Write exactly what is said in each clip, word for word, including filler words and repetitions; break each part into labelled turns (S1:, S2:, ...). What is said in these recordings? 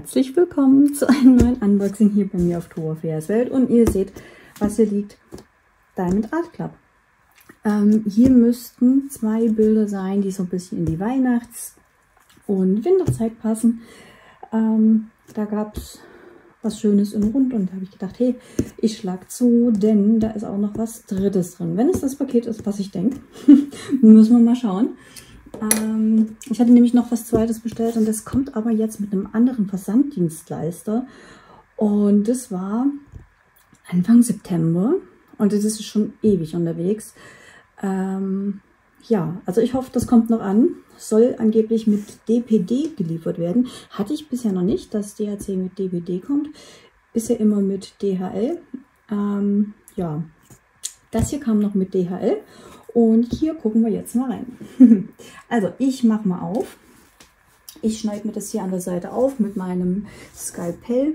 S1: Herzlich willkommen zu einem neuen Unboxing hier bei mir auf Tour Feas Welt. Und ihr seht, was hier liegt: Diamond Art Club. Ähm, hier müssten zwei Bilder sein, die so ein bisschen in die Weihnachts- und Winterzeit passen. Ähm, da gab es was Schönes in Rund und da habe ich gedacht, hey, ich schlag zu, denn da ist auch noch was Drittes drin. Wenn es das Paket ist, was ich denke, müssen wir mal schauen. Ähm, ich hatte nämlich noch was Zweites bestellt und das kommt aber jetzt mit einem anderen Versanddienstleister. Und das war Anfang September und das ist schon ewig unterwegs. Ähm, ja, also ich hoffe, das kommt noch an. Soll angeblich mit D P D geliefert werden. Hatte ich bisher noch nicht, dass D H C mit D P D kommt. Bisher immer mit D H L. Ähm, ja, das hier kam noch mit D H L. Und hier gucken wir jetzt mal rein. Also ich mache mal auf. Ich schneide mir das hier an der Seite auf mit meinem Skalpell.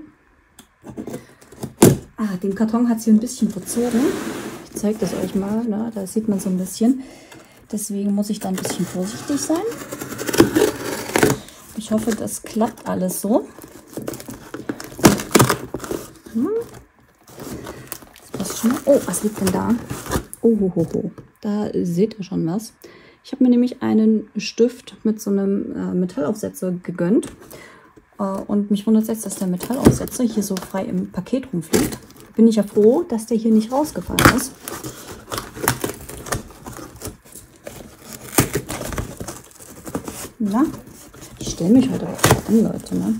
S1: Ah, den Karton hat sie ein bisschen verzogen. Ich zeige das euch mal. Ne? Da sieht man so ein bisschen. Deswegen muss ich da ein bisschen vorsichtig sein. Ich hoffe, das klappt alles so. Hm. Das schon mal. Oh, was liegt denn da? Oh, ho, ho, ho. Da seht ihr schon was. Ich habe mir nämlich einen Stift mit so einem äh, Metallaufsetzer gegönnt. Äh, und mich wundert jetzt, dass der Metallaufsetzer hier so frei im Paket rumfliegt. Bin ich ja froh, dass der hier nicht rausgefallen ist. Na, ich stelle mich heute auch an, Leute. Ne?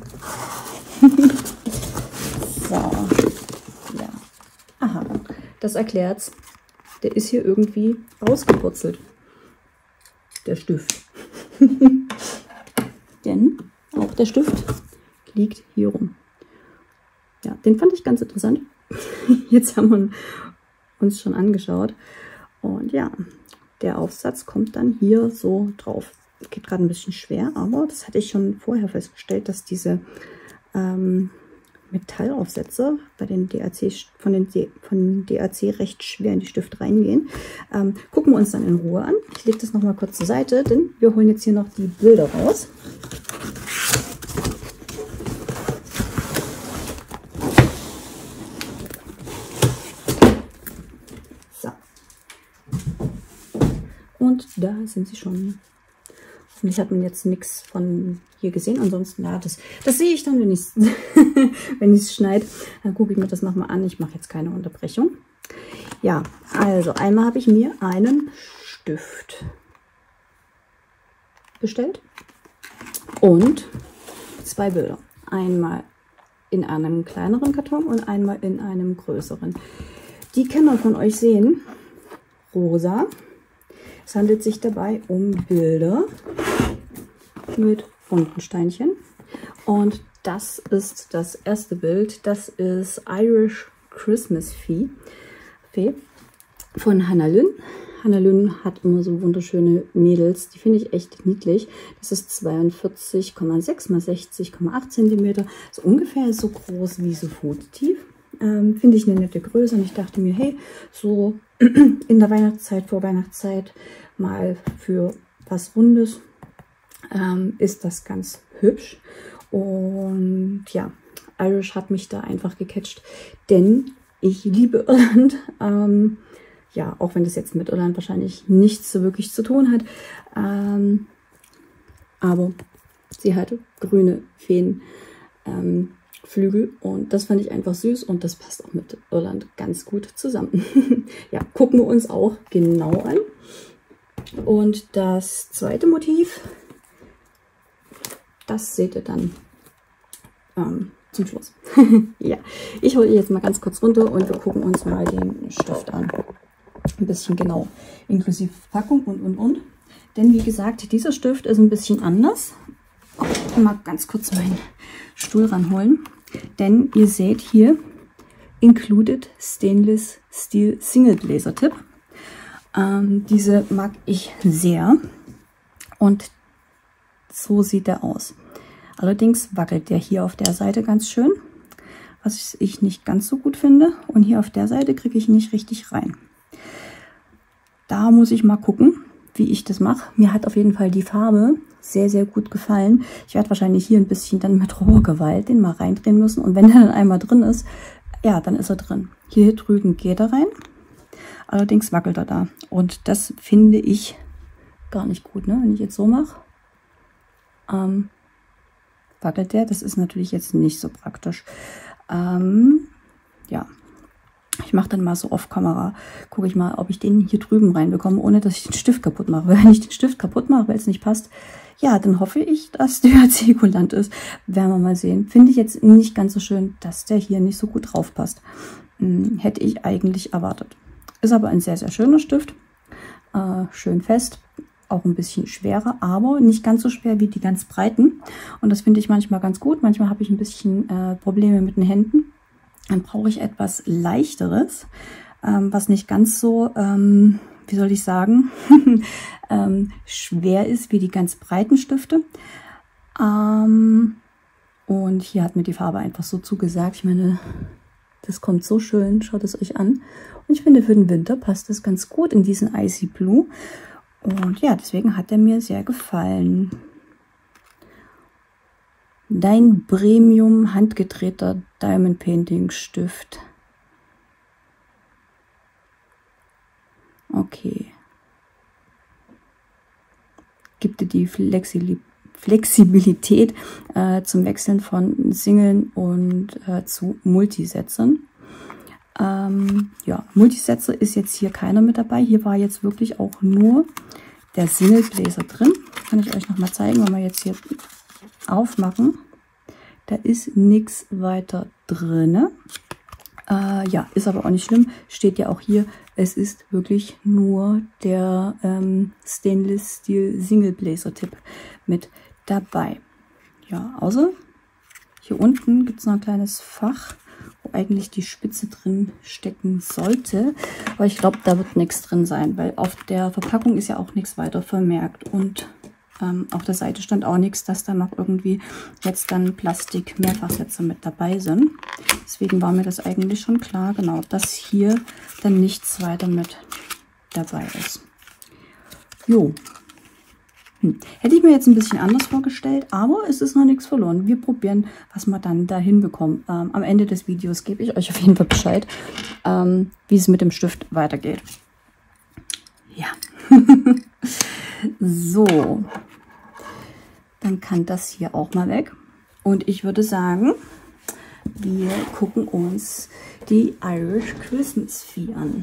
S1: So, ja. Aha, das erklärt's. Der ist hier irgendwie rausgepurzelt, der Stift. Denn auch der Stift liegt hier rum. Ja, den fand ich ganz interessant. Jetzt haben wir uns schon angeschaut. Und ja, der Aufsatz kommt dann hier so drauf. Geht gerade ein bisschen schwer, aber das hatte ich schon vorher festgestellt, dass diese ähm, Metallaufsätze bei den D A C von den D, von D A C recht schwer in die Stifte reingehen. Ähm, gucken wir uns dann in Ruhe an. Ich lege das noch mal kurz zur Seite, denn wir holen jetzt hier noch die Bilder raus. So. Und da sind sie schon. Und ich habe jetzt nichts von hier gesehen. Ansonsten, ja, das, das sehe ich dann, wenn ich es wenn ich es schneide. Dann gucke ich mir das nochmal an. Ich mache jetzt keine Unterbrechung. Ja, also einmal habe ich mir einen Stift bestellt und zwei Bilder. Einmal in einem kleineren Karton und einmal in einem größeren. Die Kenner von euch sehen rosa. Es handelt sich dabei um Bilder mit runden Steinchen. Und das ist das erste Bild. Das ist Irish Christmas Fee, Fee von Hannah Lynn. Hannah Lynn hat immer so wunderschöne Mädels. Die finde ich echt niedlich. Das ist zweiundvierzig Komma sechs mal sechzig Komma acht Zentimeter. So ungefähr so groß wie so Fototief. Ähm, finde ich eine nette Größe. Und ich dachte mir, hey, so in der Weihnachtszeit, vor Weihnachtszeit mal für was Rundes ähm, ist das ganz hübsch. Und ja, Irish hat mich da einfach gecatcht, denn ich liebe Irland. Ähm, ja, auch wenn das jetzt mit Irland wahrscheinlich nichts so wirklich zu tun hat. Ähm, aber sie hatte grüne Feen. Ähm, Flügel und das fand ich einfach süß und das passt auch mit Irland ganz gut zusammen. Ja, gucken wir uns auch genau an. Und das zweite Motiv, das seht ihr dann ähm, zum Schluss. Ja, ich hole jetzt mal ganz kurz runter und wir gucken uns mal den Stift an. Ein bisschen genau, inklusive Packung und und und. Denn wie gesagt, dieser Stift ist ein bisschen anders. Oh, mal ganz kurz meinen Stuhl ranholen. Denn ihr seht hier Included Stainless Steel Single Laser Tip. Ähm, diese mag ich sehr und so sieht er aus. Allerdings wackelt der hier auf der Seite ganz schön, was ich nicht ganz so gut finde. Und hier auf der Seite kriege ich nicht richtig rein. Da muss ich mal gucken, wie ich das mache. Mir hat auf jeden Fall die Farbe sehr, sehr gut gefallen. Ich werde wahrscheinlich hier ein bisschen dann mit roher Gewalt den mal reindrehen müssen. Und wenn der dann einmal drin ist, ja, dann ist er drin. Hier drüben geht er rein. Allerdings wackelt er da. Und das finde ich gar nicht gut, ne? Wenn ich jetzt so mache, ähm, wackelt der. Das ist natürlich jetzt nicht so praktisch. Ähm, ja. Ich mache dann mal so off Kamera, gucke ich mal, ob ich den hier drüben reinbekomme, ohne dass ich den Stift kaputt mache. Wenn ich den Stift kaputt mache, weil es nicht passt, ja, dann hoffe ich, dass der C kulant ist. Werden wir mal sehen. Finde ich jetzt nicht ganz so schön, dass der hier nicht so gut drauf passt. Hm, hätte ich eigentlich erwartet. Ist aber ein sehr, sehr schöner Stift. Äh, schön fest. Auch ein bisschen schwerer, aber nicht ganz so schwer wie die ganz breiten. Und das finde ich manchmal ganz gut. Manchmal habe ich ein bisschen äh, Probleme mit den Händen. Dann brauche ich etwas Leichteres, ähm, was nicht ganz so, ähm, wie soll ich sagen, ähm, schwer ist wie die ganz breiten Stifte. Ähm, und hier hat mir die Farbe einfach so zugesagt. Ich meine, das kommt so schön, schaut es euch an. Und ich finde, für den Winter passt das ganz gut in diesen Icy Blue. Und ja, deswegen hat er mir sehr gefallen. Dein Premium handgedrehter Diamond Painting Stift. Okay. Gibt dir die Flexi Flexibilität äh, zum Wechseln von Singeln und äh, zu Multisätzen. Ähm, ja, Multisätze ist jetzt hier keiner mit dabei. Hier war jetzt wirklich auch nur der Single Bläser drin. Kann ich euch noch mal zeigen, wenn wir jetzt hier aufmachen. Da ist nichts weiter drin. Äh, ja, ist aber auch nicht schlimm. Steht ja auch hier, es ist wirklich nur der ähm, Stainless Steel Single Blazer Tipp mit dabei. Ja, außer hier unten gibt es noch ein kleines Fach, wo eigentlich die Spitze drin stecken sollte. Aber ich glaube, da wird nichts drin sein, weil auf der Verpackung ist ja auch nichts weiter vermerkt. Und Ähm, auf der Seite stand auch nichts, dass da noch irgendwie jetzt dann Plastik-Mehrfachsätze mit dabei sind. Deswegen war mir das eigentlich schon klar, genau, dass hier dann nichts weiter mit dabei ist. Jo. Hm. Hätte ich mir jetzt ein bisschen anders vorgestellt, aber es ist noch nichts verloren. Wir probieren, was wir dann da hinbekommen. Ähm, am Ende des Videos gebe ich euch auf jeden Fall Bescheid, ähm, wie es mit dem Stift weitergeht. Ja. So, dann kann das hier auch mal weg. Und ich würde sagen, wir gucken uns die Irish Christmas Fee an.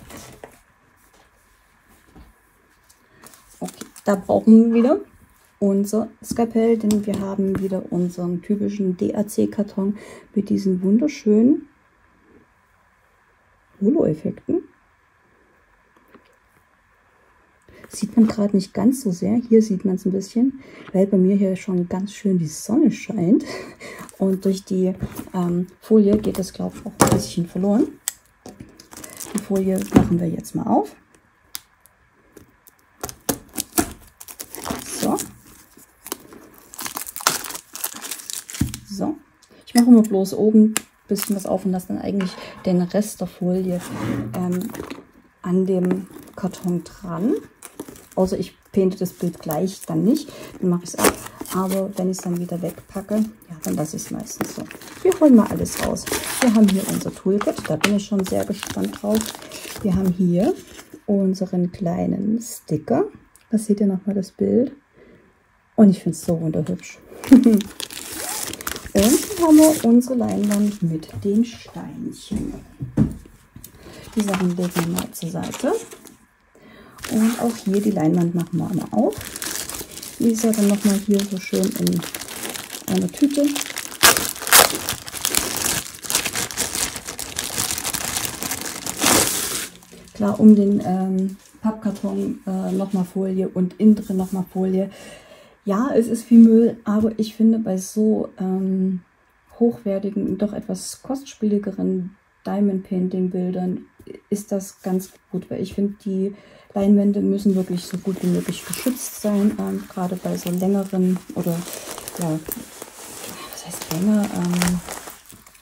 S1: Okay, da brauchen wir wieder unser Skalpell, denn wir haben wieder unseren typischen D A C-Karton mit diesen wunderschönen Holo-Effekten. Sieht man gerade nicht ganz so sehr. Hier sieht man es ein bisschen, weil bei mir hier schon ganz schön die Sonne scheint. Und durch die ähm, Folie geht das, glaube ich, auch ein bisschen verloren. Die Folie machen wir jetzt mal auf. So. So. Ich mache immer bloß oben ein bisschen was auf und lasse dann eigentlich den Rest der Folie ähm, an dem Karton dran. Außer ich painte das Bild gleich, dann nicht. Dann mache ich es ab. Aber wenn ich es dann wieder wegpacke, ja, dann lasse ich es meistens so. Wir holen mal alles raus. Wir haben hier unser Toolkit. Da bin ich schon sehr gespannt drauf. Wir haben hier unseren kleinen Sticker. Da seht ihr nochmal das Bild. Und ich finde es so wunderhübsch. Und dann haben wir unsere Leinwand mit den Steinchen. Die Sachen legen wir mal zur Seite. Und auch hier die Leinwand machen wir einmal auf. Die ist ja dann nochmal hier so schön in einer Tüte. Klar, um den ähm, Pappkarton äh, nochmal Folie und innen drin nochmal Folie. Ja, es ist viel Müll, aber ich finde bei so ähm, hochwertigen, doch etwas kostspieligeren Diamond Painting Bildern ist das ganz gut, weil ich finde, die Leinwände müssen wirklich so gut wie möglich geschützt sein, ähm, gerade bei so längeren oder ja, was heißt länger, ähm,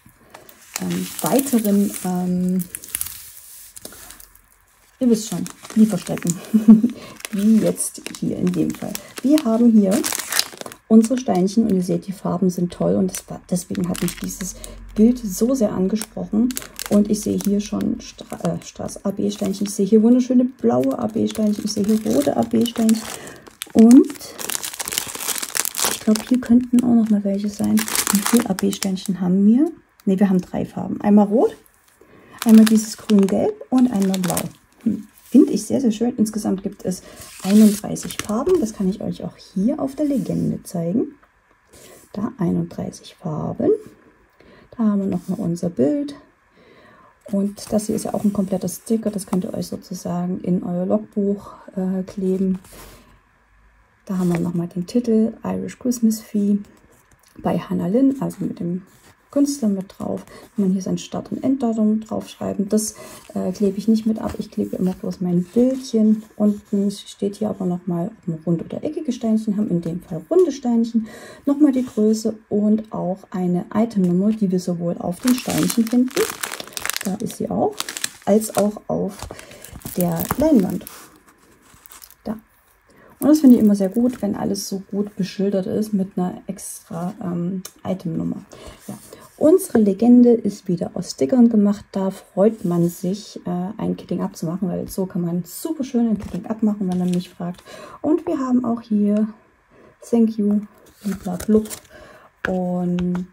S1: ähm, weiteren, ähm, ihr wisst schon, Lieferstrecken, wie jetzt hier in dem Fall. Wir haben hier unsere Steinchen und ihr seht, die Farben sind toll und das war, deswegen hat mich dieses Bild so sehr angesprochen. Und ich sehe hier schon Stra äh, Straß-A B-Steinchen, ich sehe hier wunderschöne blaue A B-Steinchen, ich sehe hier rote A B-Steinchen und ich glaube, hier könnten auch noch mal welche sein. Wie viele A B-Steinchen haben wir? Ne, wir haben drei Farben. Einmal rot, einmal dieses grün-gelb und einmal blau. Hm. Finde ich sehr, sehr schön. Insgesamt gibt es einunddreißig Farben. Das kann ich euch auch hier auf der Legende zeigen. Da einunddreißig Farben. Da haben wir nochmal unser Bild. Und das hier ist ja auch ein kompletter Sticker. Das könnt ihr euch sozusagen in euer Logbuch äh, kleben. Da haben wir nochmal den Titel Irish Christmas Fee bei Hannah Lynn, also mit dem Künstler mit drauf. Kann man hier sein Start- und Enddatum draufschreiben. Das äh, klebe ich nicht mit ab. Ich klebe immer bloß mein Bildchen. Unten steht hier aber nochmal, ob wir runde oder eckige Steinchen haben. In dem Fall runde Steinchen. Nochmal die Größe und auch eine Itemnummer, die wir sowohl auf den Steinchen finden, da ist sie auch, als auch auf der Leinwand. Da. Und das finde ich immer sehr gut, wenn alles so gut beschildert ist mit einer extra ähm, Itemnummer. Ja. Unsere Legende ist wieder aus Stickern gemacht. Da freut man sich, äh, ein Kitting abzumachen, weil so kann man super schön ein Kitting abmachen, wenn man mich fragt. Und wir haben auch hier Thank you, bliblablub und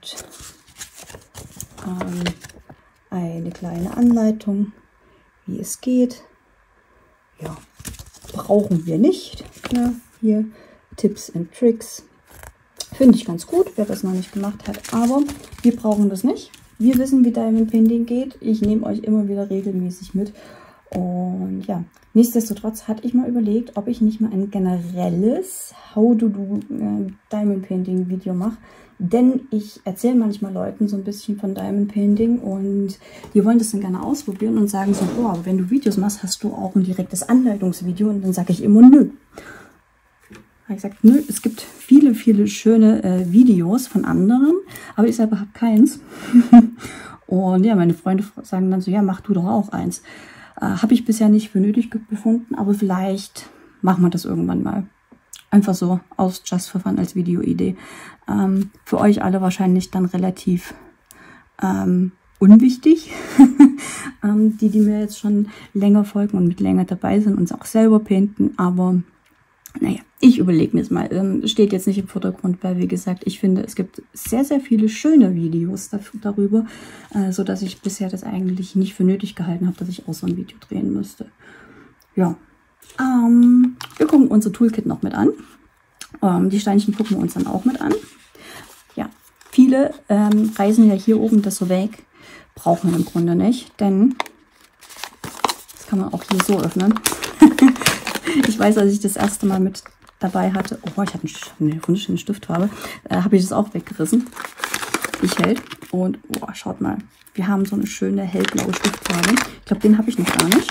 S1: ähm, eine kleine Anleitung, wie es geht. Ja, brauchen wir nicht. Ja, hier Tipps and Tricks. Finde ich ganz gut, wer das noch nicht gemacht hat. Aber wir brauchen das nicht. Wir wissen, wie Diamond Painting geht. Ich nehme euch immer wieder regelmäßig mit. Und ja, nichtsdestotrotz hatte ich mal überlegt, ob ich nicht mal ein generelles How to do äh, Diamond Painting Video mache. Denn ich erzähle manchmal Leuten so ein bisschen von Diamond Painting und die wollen das dann gerne ausprobieren und sagen so, boah, wenn du Videos machst, hast du auch ein direktes Anleitungsvideo. Und dann sage ich immer, nö. Habe ich gesagt, nö, es gibt viele, viele schöne äh, Videos von anderen, aber ich selber habe keins. Und ja, meine Freunde sagen dann so, ja, mach du doch auch eins. Äh, habe ich bisher nicht für nötig befunden, aber vielleicht machen wir das irgendwann mal. Einfach so aus Just for Fun als Videoidee. Ähm, für euch alle wahrscheinlich dann relativ ähm, unwichtig. ähm, die, die mir jetzt schon länger folgen und mit länger dabei sind und auch selber painten. Aber naja, ich überlege mir es mal. Ähm, steht jetzt nicht im Vordergrund, weil wie gesagt, ich finde, es gibt sehr, sehr viele schöne Videos dafür, darüber, äh, sodass ich bisher das eigentlich nicht für nötig gehalten habe, dass ich auch so ein Video drehen müsste. Ja. Ähm, wir gucken unser Toolkit noch mit an. Ähm, die Steinchen gucken wir uns dann auch mit an. Ja, viele ähm, reißen ja hier oben das so weg. Braucht man im Grunde nicht, denn das kann man auch hier so öffnen. Ich weiß, als ich das erste Mal mit dabei hatte, oh, ich habe eine wunderschöne Stiftfarbe, äh, habe ich das auch weggerissen. Ich hält. Und oh, schaut mal, wir haben so eine schöne hellblaue Stiftfarbe. Ich glaube, den habe ich noch gar nicht.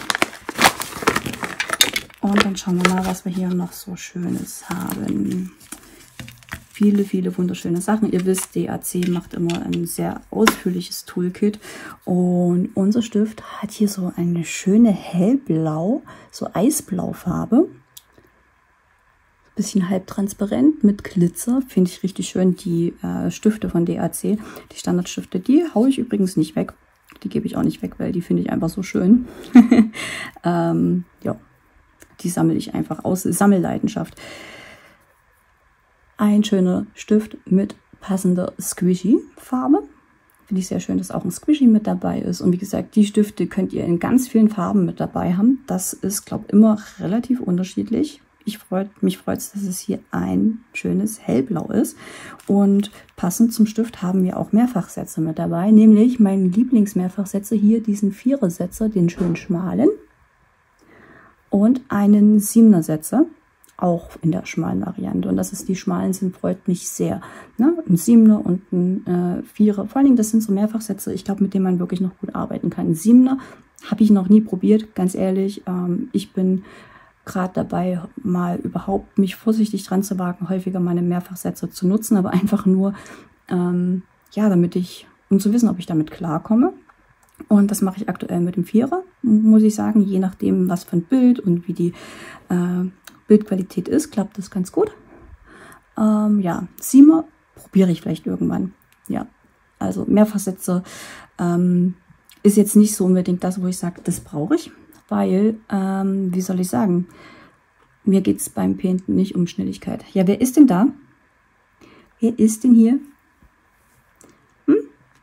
S1: Und dann schauen wir mal, was wir hier noch so Schönes haben. Viele, viele wunderschöne Sachen. Ihr wisst, D A C macht immer ein sehr ausführliches Toolkit. Und unser Stift hat hier so eine schöne hellblau, so Eisblaufarbe. Bisschen halbtransparent mit Glitzer. Finde ich richtig schön. Die äh, Stifte von D A C, die Standardstifte, die haue ich übrigens nicht weg. Die gebe ich auch nicht weg, weil die finde ich einfach so schön. ähm, ja. Die sammle ich einfach aus. Sammelleidenschaft. Ein schöner Stift mit passender Squishy-Farbe. Finde ich sehr schön, dass auch ein Squishy mit dabei ist. Und wie gesagt, die Stifte könnt ihr in ganz vielen Farben mit dabei haben. Das ist, glaube ich, immer relativ unterschiedlich. Ich freut, mich freut es, dass es hier ein schönes Hellblau ist. Und passend zum Stift haben wir auch Mehrfachsätze mit dabei. Nämlich meinen Lieblingsmehrfachsätze hier, diesen Vierersetzer, den schön schmalen. Und einen Siebener-Setzer, auch in der schmalen Variante. Und dass es die schmalen sind, freut mich sehr. Ne? Ein Siebener und ein äh, Vierer. Vor allen Dingen, das sind so Mehrfachsätze, ich glaube, mit denen man wirklich noch gut arbeiten kann. Ein Siebener habe ich noch nie probiert, ganz ehrlich. Ähm, ich bin gerade dabei, mal überhaupt mich vorsichtig dran zu wagen, häufiger meine Mehrfachsätze zu nutzen, aber einfach nur, ähm, ja, damit ich, um zu wissen, ob ich damit klarkomme. Und das mache ich aktuell mit dem Vierer. muss ich sagen. Je nachdem, was für ein Bild und wie die äh, Bildqualität ist, klappt das ganz gut. Ähm, ja, Siemer probiere ich vielleicht irgendwann. Ja, also Mehrfachsätze ähm, ist jetzt nicht so unbedingt das, wo ich sage, das brauche ich. Weil, ähm, wie soll ich sagen, mir geht es beim Painten nicht um Schnelligkeit. Ja, wer ist denn da? Wer ist denn hier? Hm?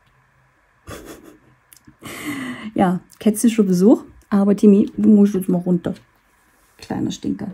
S1: Ja, kätzischer Besuch. Aber Timmy, du musst jetzt mal runter. Kleiner Stinker.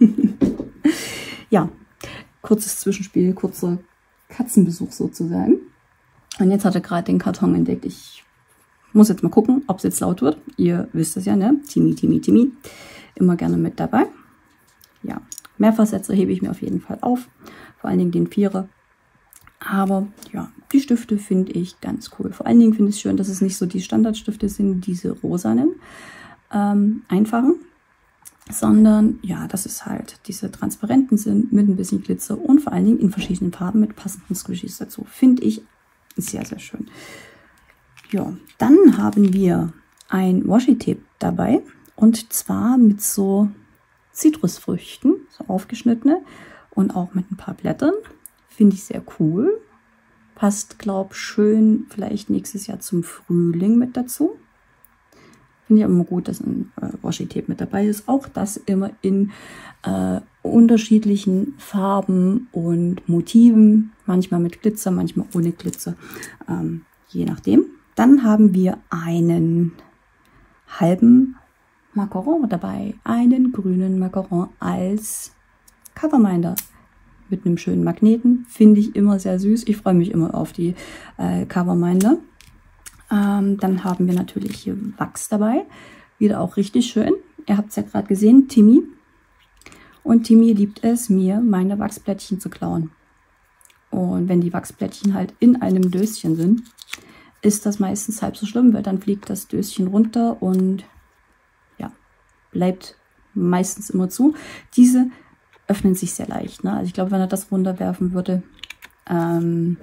S1: Ja, kurzes Zwischenspiel, kurzer Katzenbesuch sozusagen. Und jetzt hat er gerade den Karton entdeckt. Ich muss jetzt mal gucken, ob es jetzt laut wird. Ihr wisst es ja, ne? Timmy, Timmy, Timmy. Immer gerne mit dabei. Ja, Mehrfachsätze hebe ich mir auf jeden Fall auf. Vor allen Dingen den Vierer. Aber ja, die Stifte finde ich ganz cool. Vor allen Dingen finde ich es schön, dass es nicht so die Standardstifte sind, diese rosanen, ähm, einfachen. Sondern ja, dass es halt diese transparenten sind mit ein bisschen Glitzer und vor allen Dingen in verschiedenen Farben mit passenden Squishies dazu. Finde ich sehr, sehr schön. Ja, dann haben wir ein Washi-Tape dabei und zwar mit so Zitrusfrüchten, so aufgeschnittene und auch mit ein paar Blättern. Finde ich sehr cool. Passt, glaube ich, schön vielleicht nächstes Jahr zum Frühling mit dazu. Finde ich immer gut, dass ein äh, Washi-Tape mit dabei ist. Auch das immer in äh, unterschiedlichen Farben und Motiven. Manchmal mit Glitzer, manchmal ohne Glitzer. Ähm, je nachdem. Dann haben wir einen halben Macaron dabei. Einen grünen Macaron als Coverminder. Mit einem schönen Magneten. Finde ich immer sehr süß. Ich freue mich immer auf die äh, Coverminder. Ähm, dann haben wir natürlich hier Wachs dabei. Wieder auch richtig schön. Ihr habt es ja gerade gesehen, Timmy. Und Timmy liebt es, mir meine Wachsplättchen zu klauen. Und wenn die Wachsplättchen halt in einem Döschen sind, ist das meistens halb so schlimm, weil dann fliegt das Döschen runter und ja, bleibt meistens immer zu. Diese öffnen sich sehr leicht. Ne? Also ich glaube, wenn er das runterwerfen würde, ähm,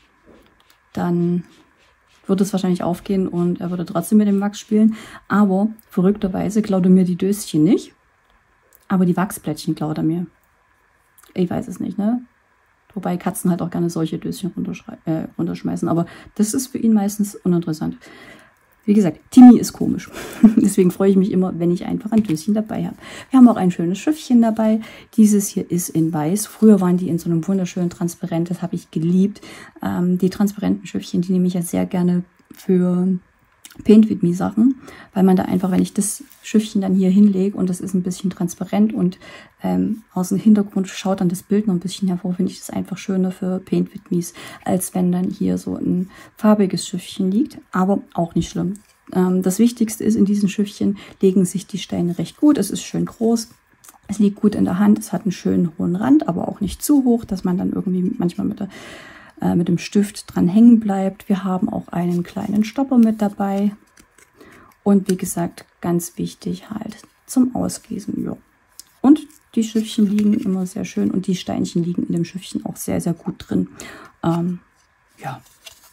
S1: dann würde es wahrscheinlich aufgehen und er würde trotzdem mit dem Wachs spielen. Aber verrückterweise klaut er mir die Döschen nicht. Aber die Wachsplättchen klaut er mir. Ich weiß es nicht, ne? Wobei Katzen halt auch gerne solche Döschen äh, runterschmeißen. Aber das ist für ihn meistens uninteressant. Wie gesagt, Timmy ist komisch. Deswegen freue ich mich immer, wenn ich einfach ein Döschen dabei habe. Wir haben auch ein schönes Schiffchen dabei. Dieses hier ist in weiß. Früher waren die in so einem wunderschönen Transparent. Das habe ich geliebt. Ähm, die transparenten Schiffchen, die nehme ich ja sehr gerne für Paint with Me Sachen, weil man da einfach, wenn ich das Schiffchen dann hier hinlege und das ist ein bisschen transparent und ähm, aus dem Hintergrund schaut dann das Bild noch ein bisschen hervor, finde ich das einfach schöner für Paint with Me's, als wenn dann hier so ein farbiges Schiffchen liegt, aber auch nicht schlimm. Ähm, das Wichtigste ist, in diesen Schiffchen legen sich die Steine recht gut, es ist schön groß, es liegt gut in der Hand, es hat einen schönen hohen Rand, aber auch nicht zu hoch, dass man dann irgendwie manchmal mit der mit dem Stift dran hängen bleibt. Wir haben auch einen kleinen Stopper mit dabei. Und wie gesagt, ganz wichtig halt zum Ausgießen. Ja. Und die Schiffchen liegen immer sehr schön und die Steinchen liegen in dem Schiffchen auch sehr, sehr gut drin. Ähm, ja.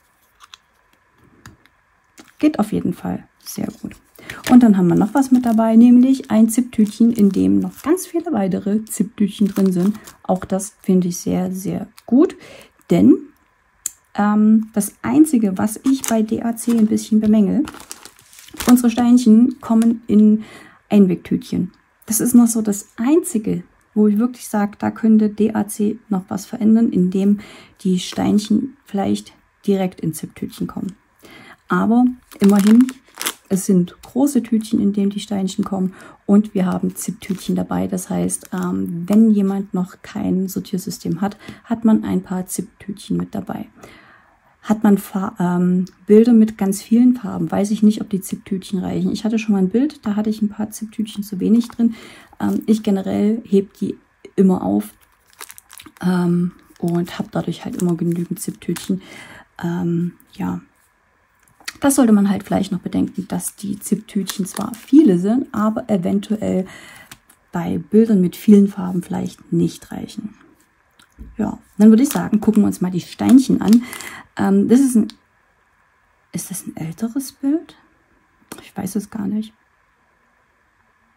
S1: Geht auf jeden Fall sehr gut. Und dann haben wir noch was mit dabei, nämlich ein Ziptütchen, in dem noch ganz viele weitere Ziptütchen drin sind. Auch das finde ich sehr, sehr gut, denn das Einzige, was ich bei D A C ein bisschen bemängel, unsere Steinchen kommen in Einwegtütchen. Das ist noch so das Einzige, wo ich wirklich sage, da könnte D A C noch was verändern, indem die Steinchen vielleicht direkt in Ziptütchen kommen. Aber immerhin, es sind große Tütchen, in denen die Steinchen kommen und wir haben Ziptütchen dabei. Das heißt, ähm, wenn jemand noch kein Sortiersystem hat, hat man ein paar Ziptütchen mit dabei. Hat man ähm, Bilder mit ganz vielen Farben, weiß ich nicht, ob die Ziptütchen reichen. Ich hatte schon mal ein Bild, da hatte ich ein paar Ziptütchen zu wenig drin. Ähm, ich generell hebe die immer auf ähm, und habe dadurch halt immer genügend Ziptütchen. Ähm, ja, das sollte man halt vielleicht noch bedenken, dass die Ziptütchen zwar viele sind, aber eventuell bei Bildern mit vielen Farben vielleicht nicht reichen. Ja, dann würde ich sagen, gucken wir uns mal die Steinchen an. Das ist ein, ist das ein älteres Bild? Ich weiß es gar nicht.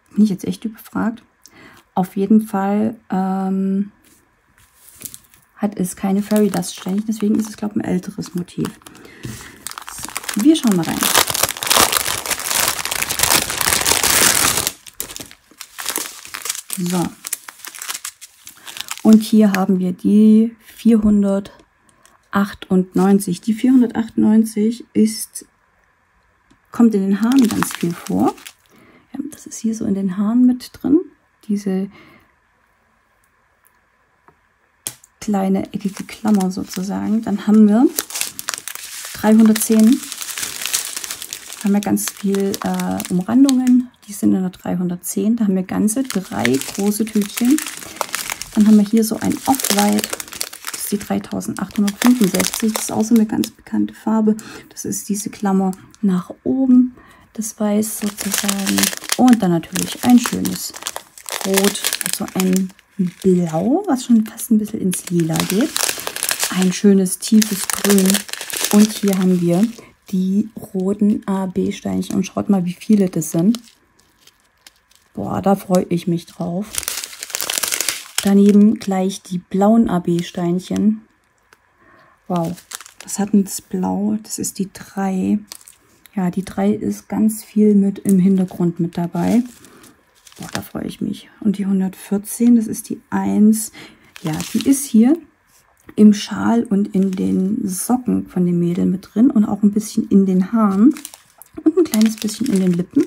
S1: bin ich jetzt echt überfragt. Auf jeden Fall ähm, hat es keine Fairy Dust Steinchen, deswegen ist es, glaube ich, ein älteres Motiv. So, wir schauen mal rein. So. Und hier haben wir die vierhundertachtundneunzig. Die vierhundertachtundneunzig ist, kommt in den Haaren ganz viel vor. Ja, das ist hier so in den Haaren mit drin. Diese kleine eckige Klammer sozusagen. Dann haben wir dreihundertzehn. Haben wir ganz viel äh, Umrandungen. Die sind in der dreihundertzehn. Da haben wir ganze drei große Tütchen. Dann haben wir hier so ein Off-White. Das ist die dreitausendachthundertfünfundsechzig. Das ist auch so eine ganz bekannte Farbe. Das ist diese Klammer nach oben. Das Weiß sozusagen. Und dann natürlich ein schönes Rot. Also ein Blau, was schon fast ein bisschen ins Lila geht. Ein schönes tiefes Grün. Und hier haben wir die roten A B Steinchen. Und schaut mal, wie viele das sind. Boah, da freue ich mich drauf. Daneben gleich die blauen A B Steinchen. Wow, was hat denn das Blau? Das ist die drei. Ja, die drei ist ganz viel mit im Hintergrund mit dabei. Boah, da freue ich mich. Und die hundertvierzehn, das ist die eins. Ja, die ist hier im Schal und in den Socken von den Mädeln mit drin. Und auch ein bisschen in den Haaren. Und ein kleines bisschen in den Lippen.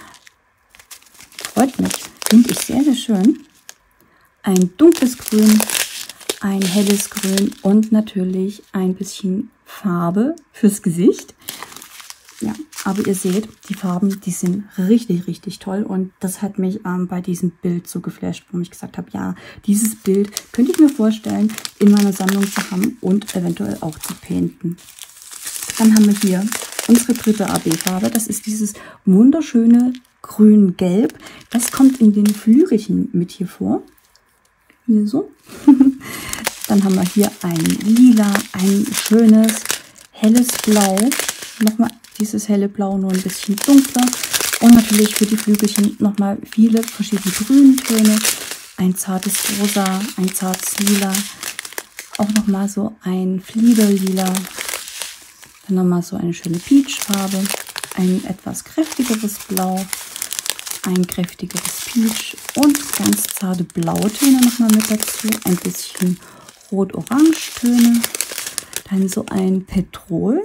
S1: Freut mich. Finde ich sehr, sehr schön. Ein dunkles Grün, ein helles Grün und natürlich ein bisschen Farbe fürs Gesicht. Ja, aber ihr seht, die Farben, die sind richtig, richtig toll. Und das hat mich ähm, bei diesem Bild so geflasht, wo ich gesagt habe, ja, dieses Bild könnte ich mir vorstellen, in meiner Sammlung zu haben und eventuell auch zu painten. Dann haben wir hier unsere dritte A B-Farbe. Das ist dieses wunderschöne Grün-Gelb. Das kommt in den Flürichen mit hier vor. Hier so. Dann haben wir hier ein Lila, ein schönes, helles Blau. Nochmal dieses helle Blau, nur ein bisschen dunkler. Und natürlich für die Flügelchen nochmal viele verschiedene Grüntöne. Ein zartes Rosa, ein zartes Lila. Auch nochmal so ein Fliederlila. Dann nochmal so eine schöne Peachfarbe. Ein etwas kräftigeres Blau. Ein kräftigeres Peach und ganz zarte Blautöne nochmal mit dazu. Ein bisschen Rot-Orange-Töne. Dann so ein Petrol.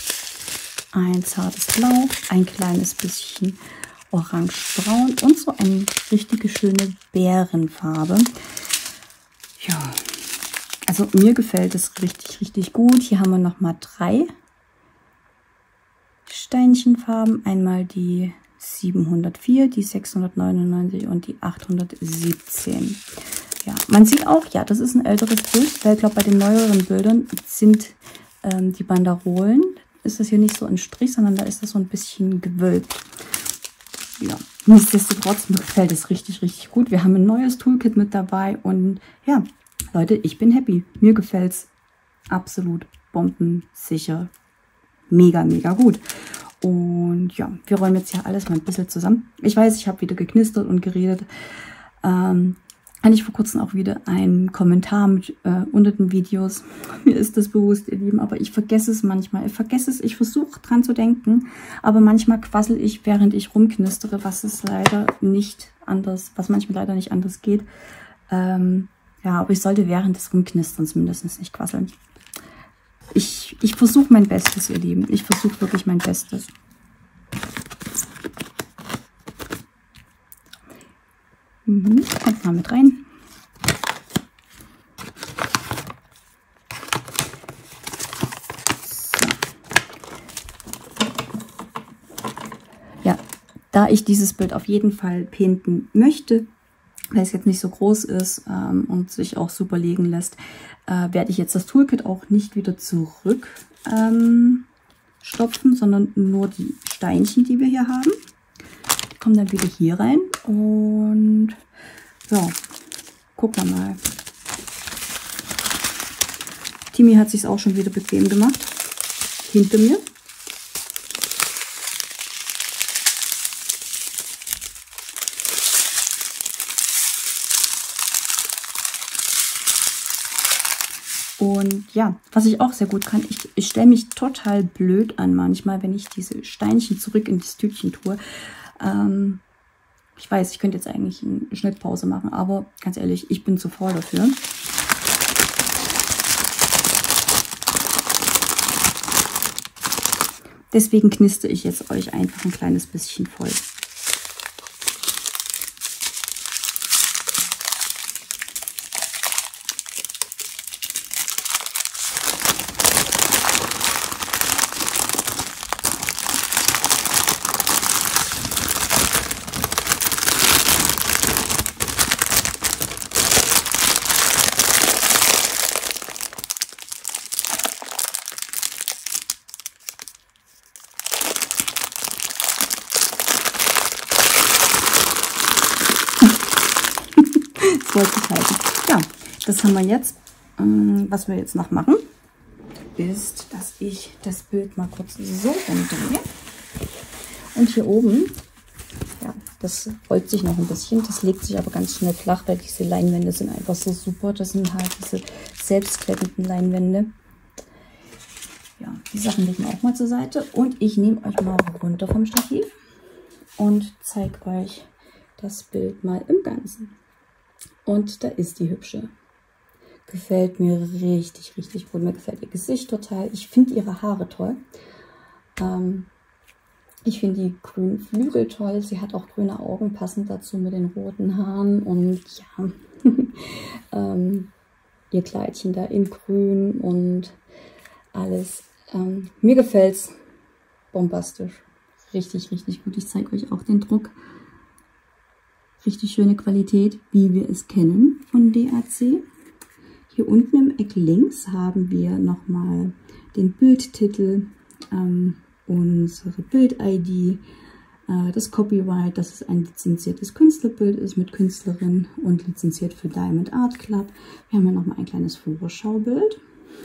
S1: Ein zartes Blau. Ein kleines bisschen Orange-Braun. Und so eine richtige schöne Bärenfarbe. Ja, also mir gefällt es richtig, richtig gut. Hier haben wir nochmal drei Steinchenfarben. Einmal die siebenhundertvier, die sechshundertneunundneunzig und die achthundertsiebzehn. Ja, man sieht auch, ja, das ist ein älteres Bild, weil ich glaube, bei den neueren Bildern sind ähm, die Banderolen, ist das hier nicht so ein Strich, sondern da ist das so ein bisschen gewölbt. Ja, nichtsdestotrotz, mir gefällt es richtig, richtig gut. Wir haben ein neues Toolkit mit dabei und ja, Leute, ich bin happy. Mir gefällt es absolut bombensicher. Mega, mega gut. Und ja, wir räumen jetzt hier alles mal ein bisschen zusammen. Ich weiß, ich habe wieder geknistert und geredet. Ähm, hatte ich vor kurzem auch wieder einen Kommentar mit, äh, unter den Videos. Mir ist das bewusst, ihr Lieben, aber ich vergesse es manchmal. Ich vergesse es, ich versuche dran zu denken, aber manchmal quassel ich, während ich rumknistere, was es leider nicht anders, was manchmal leider nicht anders geht. Ähm, ja, aber ich sollte während des Rumknisterns mindestens nicht quasseln. Ich, ich versuche mein Bestes, ihr Lieben. Ich versuche wirklich mein Bestes. Mhm, kommt mal mit rein. So. Ja, da ich dieses Bild auf jeden Fall painten möchte, weil es jetzt nicht so groß ist ähm, und sich auch super legen lässt, äh, werde ich jetzt das Toolkit auch nicht wieder zurück ähm, stopfen, sondern nur die Steinchen, die wir hier haben. Die kommen dann wieder hier rein und ja, gucken wir mal. Timi hat sich auch schon wieder bequem gemacht, hinter mir. Und ja, was ich auch sehr gut kann, ich, ich stelle mich total blöd an manchmal, wenn ich diese Steinchen zurück in das Tütchen tue. Ähm, ich weiß, ich könnte jetzt eigentlich eine Schnittpause machen, aber ganz ehrlich, ich bin zu faul dafür. Deswegen kniste ich jetzt euch einfach ein kleines bisschen voll. Wollte ich halten. Ja, das haben wir jetzt. Was wir jetzt noch machen, ist, dass ich das Bild mal kurz so umdrehe. Und hier oben, ja, das rollt sich noch ein bisschen. Das legt sich aber ganz schnell flach, weil diese Leinwände sind einfach so super. Das sind halt diese selbstklemmenden Leinwände. Ja, die Sachen legen wir auch mal zur Seite. Und ich nehme euch mal runter vom Stativ und zeige euch das Bild mal im Ganzen. Und da ist die hübsche. Gefällt mir richtig, richtig gut. Mir gefällt ihr Gesicht total. Ich finde ihre Haare toll. Ähm, ich finde die grünen Flügel toll. Sie hat auch grüne Augen, passend dazu mit den roten Haaren. Und ja, ähm, ihr Kleidchen da in grün und alles. Ähm, mir gefällt es bombastisch. Richtig, richtig gut. Ich zeige euch auch den Druck. Richtig schöne Qualität, wie wir es kennen von D A C. Hier unten im Eck links haben wir nochmal den Bildtitel, ähm, unsere Bild-I D, äh, das Copyright, dass es ein lizenziertes Künstlerbild ist mit Künstlerin und lizenziert für Diamond Art Club. Wir haben hier nochmal ein kleines Vorschaubild.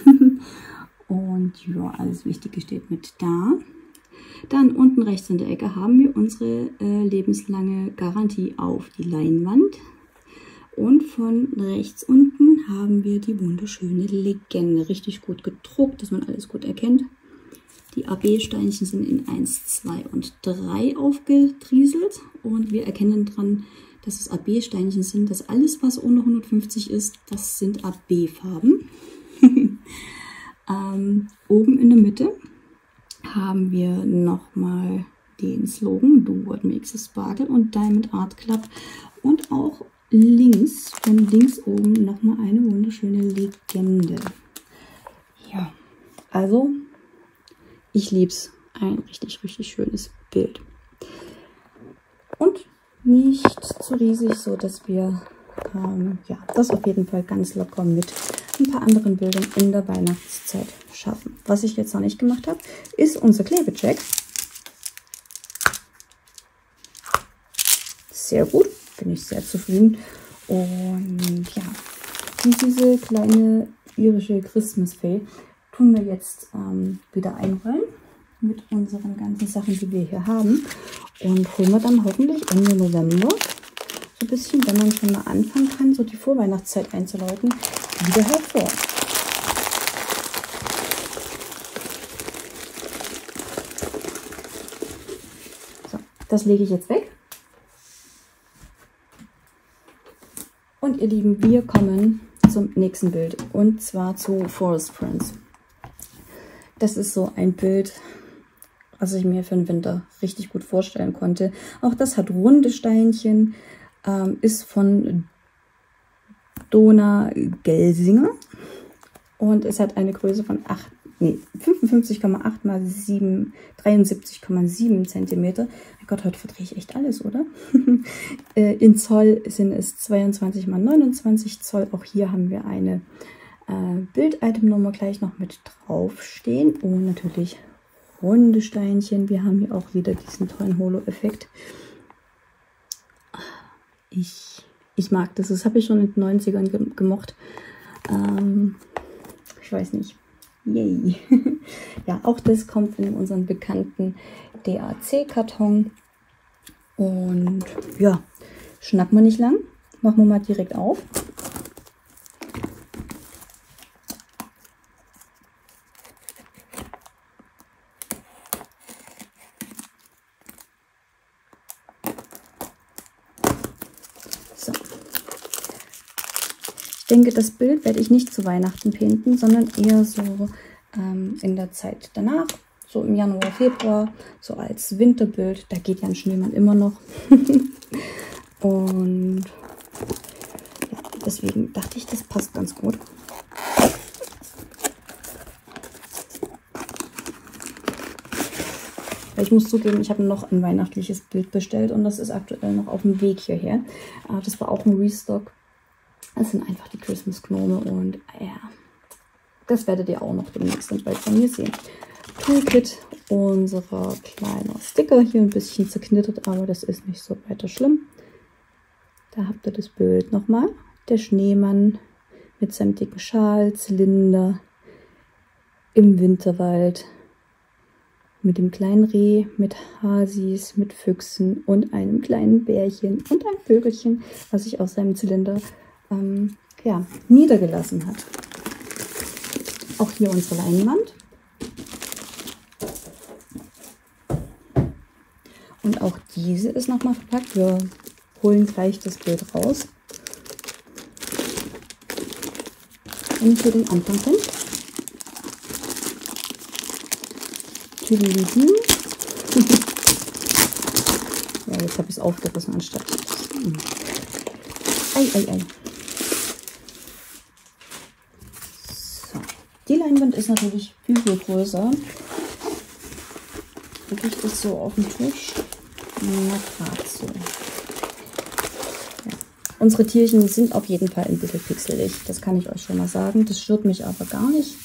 S1: Und ja, alles Wichtige steht mit da. Dann unten rechts in der Ecke haben wir unsere äh, lebenslange Garantie auf die Leinwand. Und von rechts unten haben wir die wunderschöne Legende. Richtig gut gedruckt, dass man alles gut erkennt. Die A B-Steinchen sind in eins, zwei und drei aufgetrieselt. Und wir erkennen dran, dass es A B-Steinchen sind. Dass alles, was ohne hundertfünfzig ist, das sind A B-Farben. ähm, oben in der Mitte haben wir nochmal den Slogan Do What Makes a Sparkle und Diamond Art Club. Und auch links, von links oben nochmal eine wunderschöne Legende. Ja, also ich liebe es. Ein richtig, richtig schönes Bild. Und nicht zu riesig, so dass wir ähm, ja, das auf jeden Fall ganz locker mit ein paar anderen Bildern in der Weihnachtszeit schaffen. Was ich jetzt noch nicht gemacht habe, ist unser Klebecheck. Sehr gut, bin ich sehr zufrieden. Und ja, diese kleine irische Christmas Fee tun wir jetzt ähm, wieder einrollen mit unseren ganzen Sachen, die wir hier haben. Und holen wir dann hoffentlich Ende November so ein bisschen, wenn man schon mal anfangen kann, so die Vorweihnachtszeit einzuläuten, wieder hervor. So, das lege ich jetzt weg. Und ihr Lieben, wir kommen zum nächsten Bild und zwar zu Forest Prince. Das ist so ein Bild, was ich mir für den Winter richtig gut vorstellen konnte. Auch das hat runde Steinchen, ähm, ist von Dona Gelsinger und es hat eine Größe von acht, nee, fünfundfünfzig Komma acht mal dreiundsiebzig Komma sieben Zentimeter. Mein Gott, heute verdrehe ich echt alles, oder? In Zoll sind es zweiundzwanzig mal neunundzwanzig Zoll. Auch hier haben wir eine äh, Bild-Item-Nummer gleich noch mit draufstehen. Und natürlich runde Steinchen. Wir haben hier auch wieder diesen tollen Holo-Effekt. Ich, ich mag das. Das habe ich schon in den neunzigern ge gemocht. Ähm, ich weiß nicht. Yay. Ja, auch das kommt in unseren bekannten D A C-Karton. Und ja, schnacken wir nicht lang. Machen wir mal direkt auf. Ich denke, das Bild werde ich nicht zu Weihnachten painten, sondern eher so ähm, in der Zeit danach, so im Januar, Februar, so als Winterbild. Da geht ja ein Schneemann immer noch. Und ja, deswegen dachte ich, das passt ganz gut. Ich muss zugeben, ich habe noch ein weihnachtliches Bild bestellt und das ist aktuell noch auf dem Weg hierher. Das war auch ein Restock. Das sind einfach die Christmas-Gnome und ja, das werdet ihr auch noch demnächst bald von mir sehen. Toolkit, unserer kleiner Sticker, hier ein bisschen zerknittert, aber das ist nicht so weiter schlimm. Da habt ihr das Bild nochmal. Der Schneemann mit seinem dicken Schal, Zylinder im Winterwald. Mit dem kleinen Reh, mit Hasis, mit Füchsen und einem kleinen Bärchen und ein Vögelchen, was sich aus seinem Zylinder ähm, ja, niedergelassen hat. Auch hier unsere Leinwand. Und auch diese ist nochmal verpackt. Wir holen gleich das Bild raus. Und für den Anfang hin. Tüdelüden. Ja, jetzt habe ich es aufgerissen anstatt. Ei, ei, ei. So. Die Leinwand ist natürlich viel, viel größer. Drücke ich das so auf den Tisch. Na, gerade so. Ja. Unsere Tierchen sind auf jeden Fall ein bisschen pixelig. Das kann ich euch schon mal sagen. Das stört mich aber gar nicht.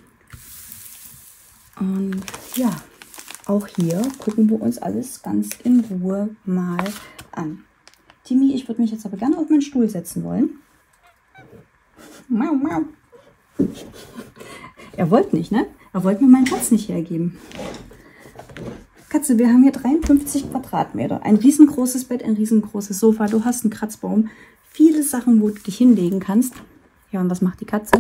S1: Und ja, auch hier gucken wir uns alles ganz in Ruhe mal an. Timmy, ich würde mich jetzt aber gerne auf meinen Stuhl setzen wollen. Mau, mau. Er wollte nicht, ne? Er wollte mir meinen Platz nicht hergeben. Katze, wir haben hier dreiundfünfzig Quadratmeter. Ein riesengroßes Bett, ein riesengroßes Sofa. Du hast einen Kratzbaum. Viele Sachen, wo du dich hinlegen kannst. Ja, und was macht die Katze?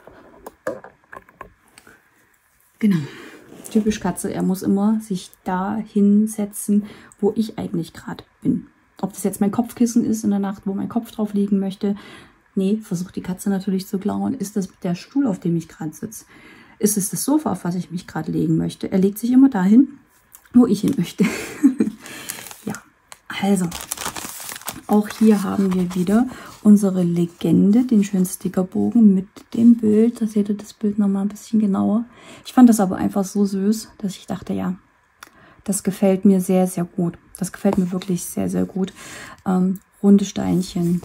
S1: Genau. Typisch Katze, er muss immer sich da hinsetzen, wo ich eigentlich gerade bin. Ob das jetzt mein Kopfkissen ist in der Nacht, wo mein Kopf drauf liegen möchte. Nee, versucht die Katze natürlich zu klauen. Ist das der Stuhl, auf dem ich gerade sitze? Ist es das Sofa, auf was ich mich gerade legen möchte? Er legt sich immer dahin, wo ich hin möchte. Ja, also, auch hier haben wir wieder unsere Legende, den schönen Stickerbogen mit dem Bild. Da seht ihr das Bild nochmal ein bisschen genauer. Ich fand das aber einfach so süß, dass ich dachte, ja, das gefällt mir sehr, sehr gut. Das gefällt mir wirklich sehr, sehr gut. Ähm, runde Steinchen.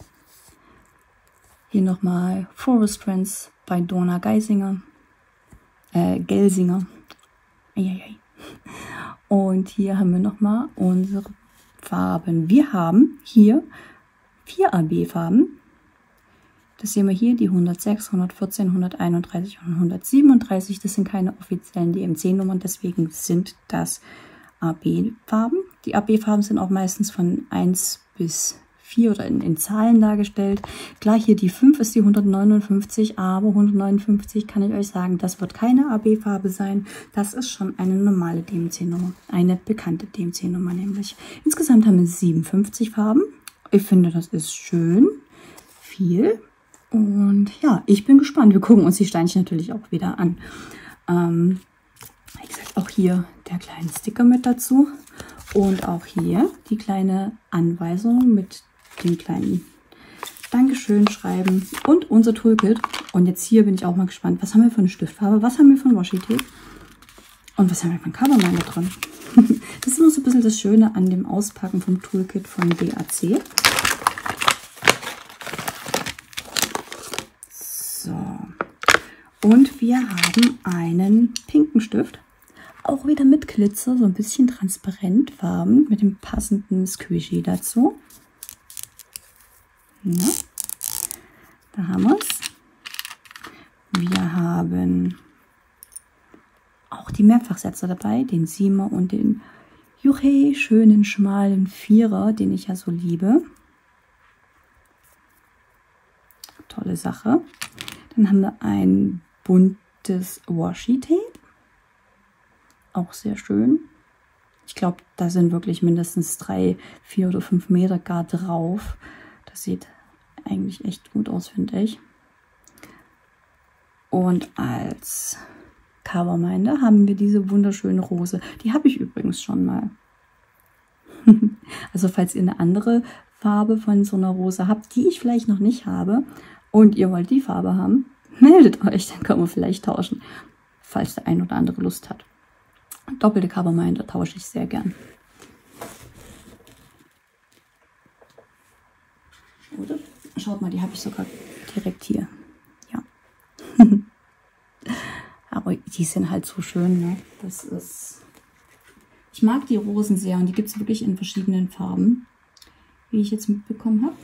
S1: Hier nochmal Forest Friends bei Dona Geisinger. Äh, Gelsinger. Eieiei. Und hier haben wir nochmal unsere Farben. Wir haben hier vier A B-Farben. Das sehen wir hier, die hundertsechs, hundertvierzehn, hunderteinunddreißig und hundertsiebenunddreißig. Das sind keine offiziellen D M C-Nummern, deswegen sind das A B-Farben. Die A B-Farben sind auch meistens von eins bis vier oder in, in Zahlen dargestellt. Klar, hier die fünf ist die hundertneunundfünfzig, aber hundertneunundfünfzig kann ich euch sagen, das wird keine A B-Farbe sein. Das ist schon eine normale D M C-Nummer, eine bekannte D M C-Nummer nämlich. Insgesamt haben wir siebenundfünfzig Farben. Ich finde, das ist schön viel. Und ja, ich bin gespannt. Wir gucken uns die Steinchen natürlich auch wieder an. Ähm, wie gesagt, auch hier der kleine Sticker mit dazu. Und auch hier die kleine Anweisung mit dem kleinen Dankeschön schreiben und unser Toolkit. Und jetzt hier bin ich auch mal gespannt, was haben wir für eine Stiftfarbe, was haben wir für ein Washi-Tape und was haben wir für ein Coverliner drin. Das ist immer so ein bisschen das Schöne an dem Auspacken vom Toolkit von D A C. So. Und wir haben einen pinken Stift. Auch wieder mit Glitzer, so ein bisschen transparent Farben mit dem passenden Squishy dazu. Ja, da haben wir es. Wir haben auch die Mehrfachsetzer dabei, den Siemer und den Juche, schönen schmalen Vierer, den ich ja so liebe. Tolle Sache. Dann haben wir ein buntes Washi-Tape. Auch sehr schön. Ich glaube, da sind wirklich mindestens drei, vier oder fünf Meter gar drauf. Das sieht eigentlich echt gut aus, finde ich. Und als Coverminder haben wir diese wunderschöne Rose. Die habe ich übrigens schon mal. Also falls ihr eine andere Farbe von so einer Rose habt, die ich vielleicht noch nicht habe und ihr wollt die Farbe haben, meldet euch, dann können wir vielleicht tauschen, falls der ein oder andere Lust hat. Doppelte Coverminder tausche ich sehr gern. Oder? Schaut mal, die habe ich sogar direkt hier. Ja. Aber die sind halt so schön, ne? Das ist... Ich mag die Rosen sehr und die gibt es wirklich in verschiedenen Farben, wie ich jetzt mitbekommen habe.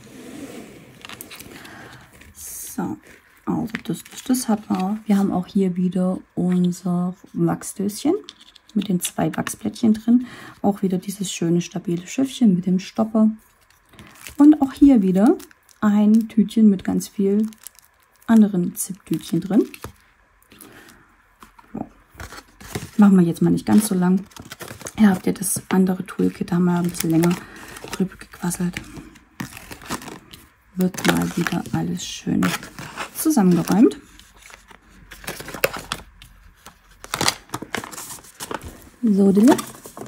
S1: So, also das, das, das hat man. Wir haben auch hier wieder unser Wachsdöschen mit den zwei Wachsplättchen drin. Auch wieder dieses schöne stabile Schiffchen mit dem Stopper. Und auch hier wieder ein Tütchen mit ganz viel anderen Zip-Tütchen drin. So. Machen wir jetzt mal nicht ganz so lang. Hier habt ihr das andere Toolkit, da haben wir ein bisschen länger drüber gequasselt. Wird mal wieder alles schön zusammengeräumt. So, Dille.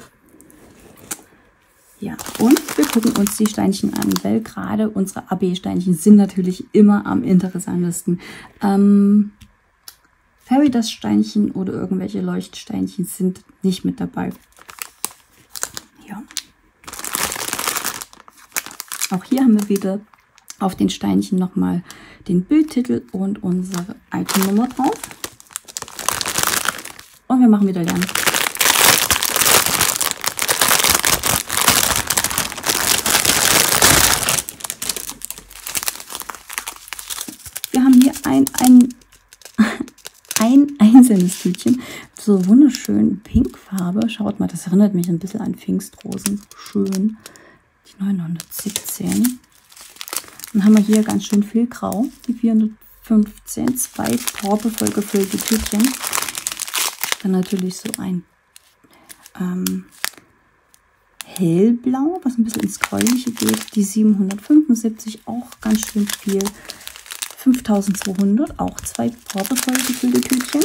S1: Ja, und wir gucken uns die Steinchen an, weil gerade unsere A B-Steinchen sind natürlich immer am interessantesten. Ähm, Fairy Dust Steinchen oder irgendwelche Leuchtsteinchen sind nicht mit dabei. Ja. Auch hier haben wir wieder auf den Steinchen nochmal den Bildtitel und unsere Itemnummer drauf. Und wir machen wieder Lernen. Wir haben hier ein, ein, ein einzelnes Tütchen, so wunderschön Pinkfarbe. Schaut mal, das erinnert mich ein bisschen an Pfingstrosen. Schön. Die neunhundertsiebzehn. Dann haben wir hier ganz schön viel Grau. Die vierhundertfünfzehn. Zwei proppevoll gefüllte Tütchen. Dann natürlich so ein ähm, hellblau, was ein bisschen ins Gräuliche geht. Die siebenhundertfünfundsiebzig, auch ganz schön viel. fünftausendzweihundert, auch zwei proppevoll gefüllte Tütchen.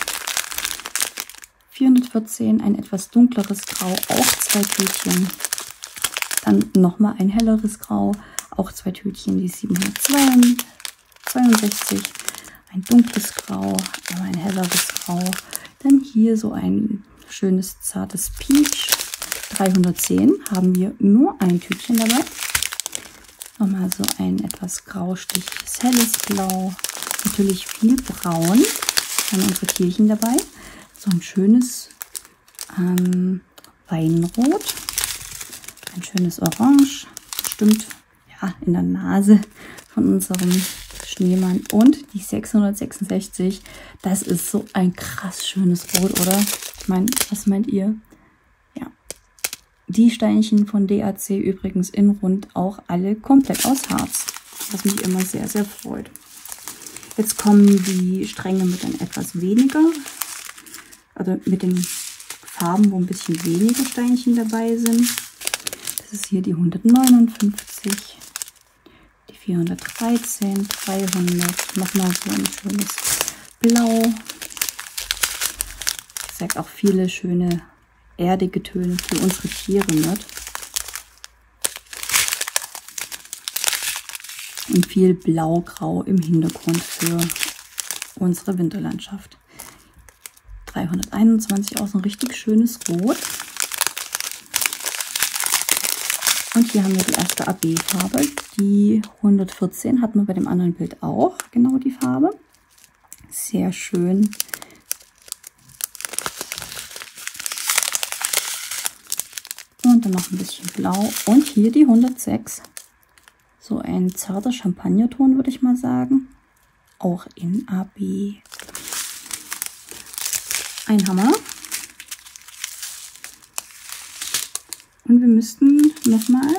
S1: vierhundertvierzehn, ein etwas dunkleres Grau, auch zwei Tütchen. Dann nochmal ein helleres Grau, auch zwei Tütchen, die siebenhundertzweiundsechzig. Ein dunkles Grau, aber ein helleres Grau. Dann hier so ein schönes, zartes Peach. dreihundertzehn haben wir nur ein Tütchen dabei. Nochmal so ein etwas graustichiges, helles Blau. Natürlich viel Braun. Dann unsere Tierchen dabei. So ein schönes ähm, Weinrot. Ein schönes Orange. Bestimmt ja, in der Nase von unserem Schneemann. Und die sechshundertsechsundsechzig. Das ist so ein krass schönes Rot, oder? Ich meine, was meint ihr? Ja. Die Steinchen von D A C übrigens in rund auch alle komplett aus Harz. Was mich immer sehr, sehr freut. Jetzt kommen die Stränge mit dann etwas weniger. Also mit den Farben, wo ein bisschen weniger Steinchen dabei sind. Das ist hier die hundertneunundfünfzig, die vierhundertdreizehn, dreihundert, nochmal so ein schönes Blau. Ich sage auch viele schöne erdige Töne für unsere Tiere mit. Und viel Blau-Grau im Hintergrund für unsere Winterlandschaft. dreihunderteinundzwanzig, auch so ein richtig schönes Rot. Und hier haben wir die erste A B-Farbe. Die hundertvierzehn hatten wir bei dem anderen Bild auch, genau die Farbe. Sehr schön. Und dann noch ein bisschen Blau. Und hier die hundertsechs. So ein zarter Champagnerton, würde ich mal sagen. Auch in A B. Ein Hammer. Und wir müssten nochmal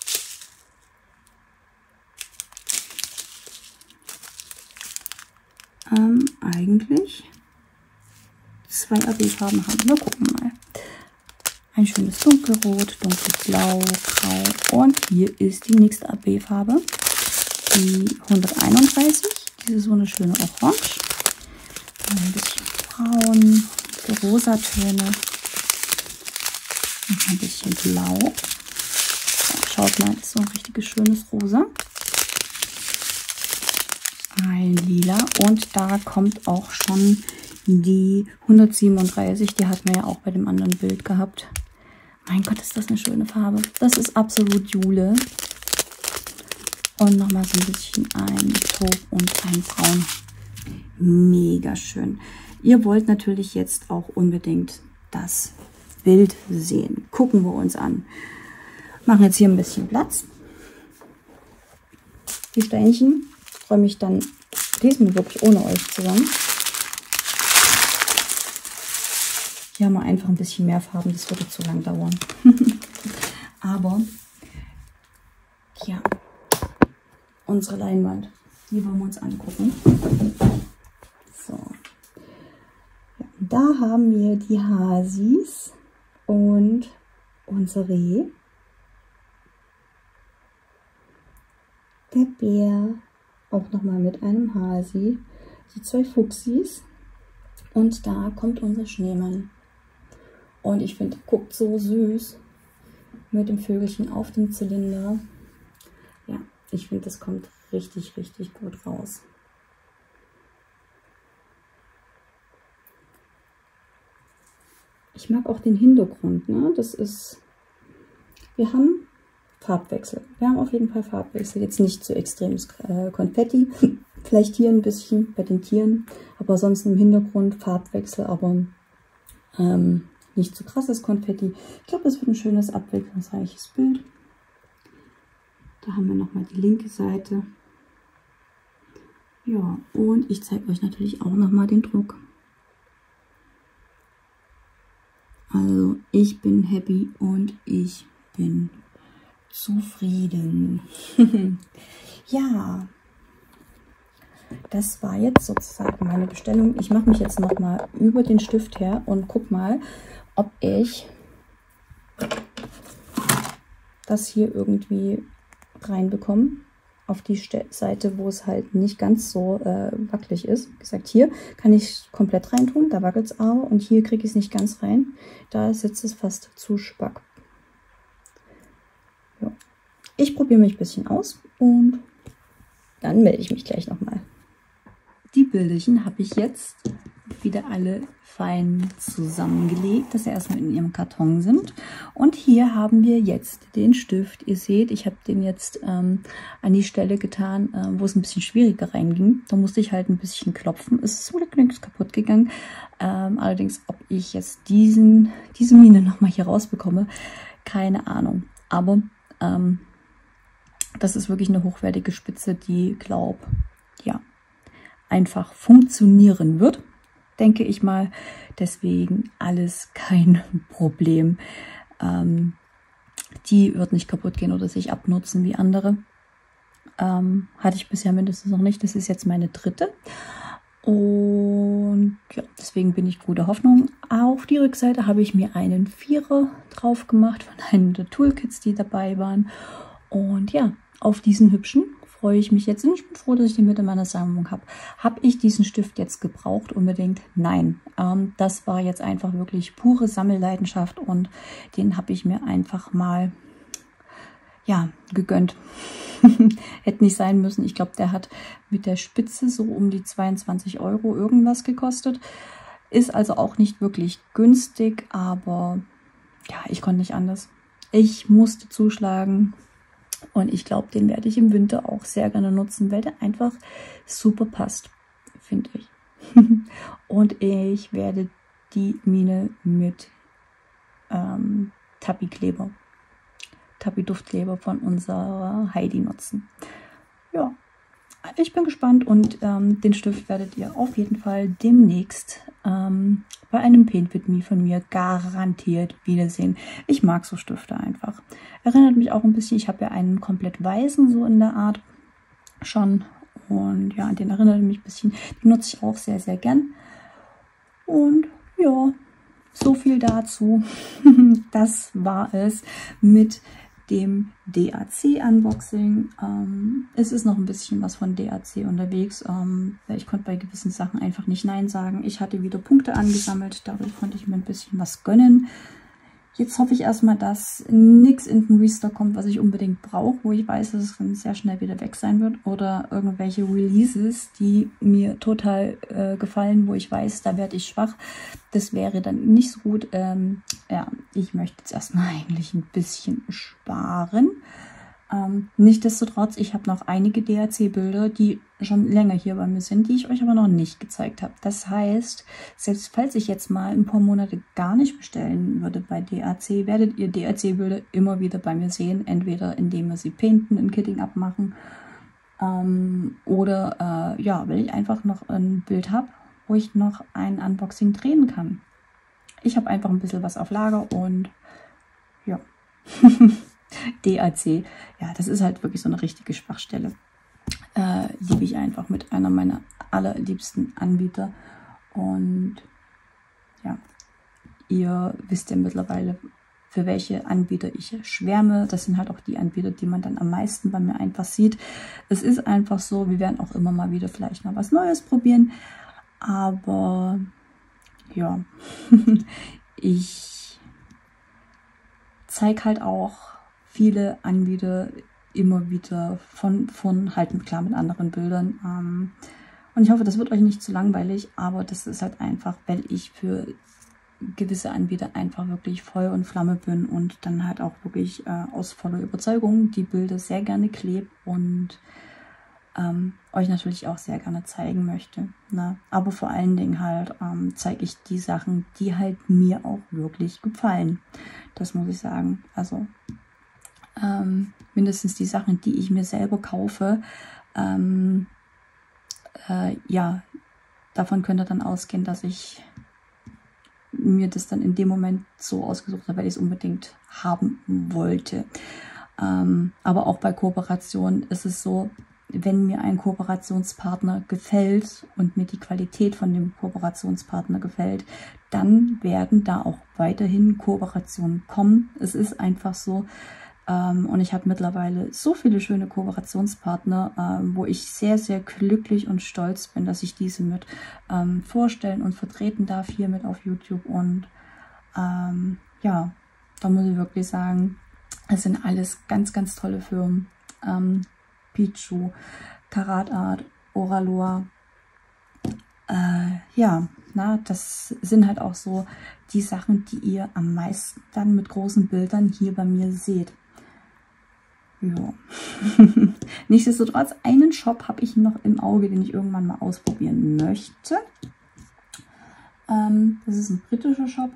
S1: ähm, eigentlich zwei A B-Farben haben. Wir gucken mal. Ein schönes dunkelrot, dunkelblau, grau. Und hier ist die nächste A B-Farbe. die hunderteinunddreißig. Diese wunderschöne Orange. Ein bisschen braun, die Rosatöne. Noch ein bisschen blau. So, schaut mal, das ist so ein richtiges schönes Rosa. Ein Lila. Und da kommt auch schon die hundertsiebenunddreißig. Die hatten wir ja auch bei dem anderen Bild gehabt. Mein Gott, ist das eine schöne Farbe. Das ist absolut Jule. Und nochmal so ein bisschen ein Taupe und ein Braun. Mega schön. Ihr wollt natürlich jetzt auch unbedingt das Bild sehen. Gucken wir uns an. Machen jetzt hier ein bisschen Platz. Die Steinchen räume ich dann diesmal wirklich ohne euch zusammen. Hier haben wir einfach ein bisschen mehr Farben. Das würde zu lang dauern. Aber ja, unsere Leinwand, die wollen wir uns angucken. So. Ja, da haben wir die Hasis und unser Reh. Der Bär, auch nochmal mit einem Hasi. Die zwei Fuchsis. Und da kommt unser Schneemann. Und ich finde, guckt so süß mit dem Vögelchen auf dem Zylinder. Ja, ich finde, das kommt richtig, richtig gut raus. Ich mag auch den Hintergrund, ne? Das ist, wir haben Farbwechsel. Wir haben auf jeden Fall Farbwechsel. Jetzt nicht so extremes äh, Konfetti. Vielleicht hier ein bisschen bei den Tieren. Aber sonst im Hintergrund Farbwechsel, aber ähm, nicht zu krasses Konfetti. Ich glaube, das wird ein schönes, abwechslungsreiches Bild. Da haben wir nochmal die linke Seite. Ja, und ich zeige euch natürlich auch nochmal den Druck. Also, ich bin happy und ich bin zufrieden. Ja, das war jetzt sozusagen meine Bestellung. Ich mache mich jetzt nochmal über den Stift her und guck mal, ob ich das hier irgendwie reinbekomme. Auf die Seite, wo es halt nicht ganz so äh, wackelig ist. Wie gesagt, hier kann ich es komplett reintun, da wackelt es aber. Und hier kriege ich es nicht ganz rein. Da sitzt es fast zu spack. Ja. Ich probiere mich ein bisschen aus und dann melde ich mich gleich nochmal. Die Bilderchen habe ich jetzt wieder alle fein zusammengelegt, dass sie erstmal in ihrem Karton sind. Und hier haben wir jetzt den Stift. Ihr seht, ich habe den jetzt ähm, an die Stelle getan, äh, wo es ein bisschen schwieriger reinging. Da musste ich halt ein bisschen klopfen. Es ist zum Glück nichts kaputt gegangen. Ähm, allerdings, ob ich jetzt diesen, diese Mine nochmal hier rausbekomme, keine Ahnung. Aber ähm, das ist wirklich eine hochwertige Spitze, die, glaube ja, einfach funktionieren wird, denke ich mal. Deswegen alles kein Problem. Ähm, die wird nicht kaputt gehen oder sich abnutzen wie andere. Ähm, hatte ich bisher mindestens noch nicht. Das ist jetzt meine dritte. Und ja, deswegen bin ich guter Hoffnung. Auf die Rückseite habe ich mir einen Vierer drauf gemacht von einem der Toolkits, die dabei waren. Und ja, auf diesen hübschen freue ich mich jetzt. Und ich bin froh, dass ich den mit in meiner Sammlung habe. Habe ich diesen Stift jetzt gebraucht unbedingt? Nein. Ähm, das war jetzt einfach wirklich pure Sammelleidenschaft und den habe ich mir einfach mal, ja, gegönnt. Hätte nicht sein müssen. Ich glaube, der hat mit der Spitze so um die zweiundzwanzig Euro irgendwas gekostet. Ist also auch nicht wirklich günstig, aber ja, ich konnte nicht anders. Ich musste zuschlagen. Und ich glaube, den werde ich im Winter auch sehr gerne nutzen, weil der einfach super passt, finde ich. Und ich werde die Mine mit ähm, Tappi-Kleber, Tappi-Duftkleber von unserer Heidi nutzen. Ja, ich bin gespannt und ähm, den Stift werdet ihr auf jeden Fall demnächst ähm, bei einem Paint With Me von mir garantiert wiedersehen. Ich mag so Stifte einfach. Erinnert mich auch ein bisschen, ich habe ja einen komplett weißen so in der Art schon. Und ja, den erinnert mich ein bisschen. Den nutze ich auch sehr, sehr gern. Und ja, so viel dazu. Das war es mit dem D A C-Unboxing. Ähm, es ist noch ein bisschen was von D A C unterwegs. Ähm, ich konnte bei gewissen Sachen einfach nicht Nein sagen. Ich hatte wieder Punkte angesammelt, dadurch konnte ich mir ein bisschen was gönnen. Jetzt hoffe ich erstmal, dass nichts in den Restock kommt, was ich unbedingt brauche, wo ich weiß, dass es dann sehr schnell wieder weg sein wird. Oder irgendwelche Releases, die mir total äh, gefallen, wo ich weiß, da werde ich schwach. Das wäre dann nicht so gut. Ähm, ja, ich möchte jetzt erstmal eigentlich ein bisschen sparen. Ähm, Nichtsdestotrotz, ich habe noch einige D A C-Bilder, die schon länger hier bei mir sind, die ich euch aber noch nicht gezeigt habe. Das heißt, selbst falls ich jetzt mal ein paar Monate gar nicht bestellen würde bei D A C, werdet ihr D A C-Bilder immer wieder bei mir sehen. Entweder indem wir sie painten, ein Kitting abmachen ähm, oder äh, ja, weil ich einfach noch ein Bild habe, wo ich noch ein Unboxing drehen kann. Ich habe einfach ein bisschen was auf Lager und ja. D A C, ja, das ist halt wirklich so eine richtige Schwachstelle. Äh, liebe ich einfach mit einer meiner allerliebsten Anbieter. Und ja, ihr wisst ja mittlerweile, für welche Anbieter ich schwärme. Das sind halt auch die Anbieter, die man dann am meisten bei mir einfach sieht. Es ist einfach so, wir werden auch immer mal wieder vielleicht mal was Neues probieren. Aber ja, ich zeige halt auch viele Anbieter immer wieder von, von halt klar mit anderen Bildern. Ähm, und ich hoffe, das wird euch nicht zu langweilig, aber das ist halt einfach, weil ich für gewisse Anbieter einfach wirklich Feuer und Flamme bin und dann halt auch wirklich äh, aus voller Überzeugung die Bilder sehr gerne klebe und ähm, euch natürlich auch sehr gerne zeigen möchte. Ne? Aber vor allen Dingen halt ähm, zeige ich die Sachen, die halt mir auch wirklich gefallen. Das muss ich sagen. Also Ähm, mindestens die Sachen, die ich mir selber kaufe, ähm, äh, ja, davon könnt ihr dann ausgehen, dass ich mir das dann in dem Moment so ausgesucht habe, weil ich es unbedingt haben wollte. Ähm, aber auch bei Kooperationen ist es so, wenn mir ein Kooperationspartner gefällt und mir die Qualität von dem Kooperationspartner gefällt, dann werden da auch weiterhin Kooperationen kommen. Es ist einfach so. Ähm, und ich habe mittlerweile so viele schöne Kooperationspartner, ähm, wo ich sehr, sehr glücklich und stolz bin, dass ich diese mit ähm, vorstellen und vertreten darf hier mit auf YouTube. Und ähm, ja, da muss ich wirklich sagen, es sind alles ganz, ganz tolle Firmen. Ähm, Pichu, Karat Art, Oraloa. Äh, ja, na, das sind halt auch so die Sachen, die ihr am meisten dann mit großen Bildern hier bei mir seht. Ja. Nichtsdestotrotz, einen Shop habe ich noch im Auge, den ich irgendwann mal ausprobieren möchte. Ähm, das ist ein britischer Shop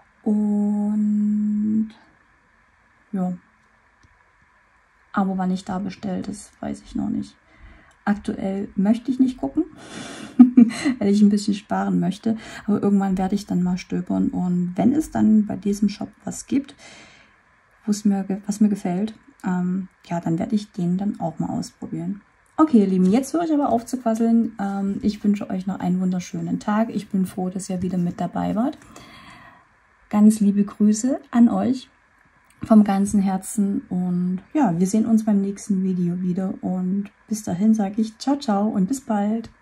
S1: und ja, aber wann ich da bestellt, das weiß ich noch nicht. Aktuell möchte ich nicht gucken, weil ich ein bisschen sparen möchte, aber irgendwann werde ich dann mal stöbern und wenn es dann bei diesem Shop was gibt, wo es mir, was mir gefällt, Ähm, ja, dann werde ich den dann auch mal ausprobieren. Okay, ihr Lieben, jetzt höre ich aber auf zu quasseln. Ähm, ich wünsche euch noch einen wunderschönen Tag. Ich bin froh, dass ihr wieder mit dabei wart. Ganz liebe Grüße an euch vom ganzen Herzen. Und ja, wir sehen uns beim nächsten Video wieder. Und bis dahin sage ich ciao, ciao und bis bald.